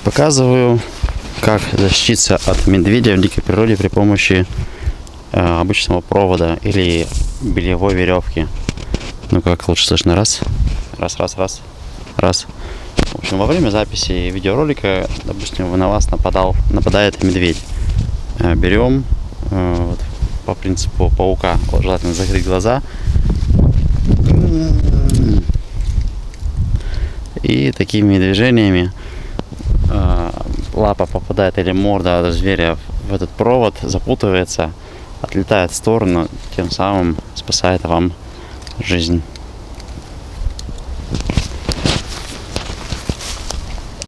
Показываю, как защититься от медведя в дикой природе при помощи обычного провода или бельевой веревки. Ну как лучше слышно? Раз. В общем, во время записи видеоролика, допустим, на вас нападает медведь. Берем по принципу паука, желательно закрыть глаза. И такими движениями лапа попадает или морда зверя в этот провод, запутывается, отлетает в сторону, тем самым спасает вам жизнь.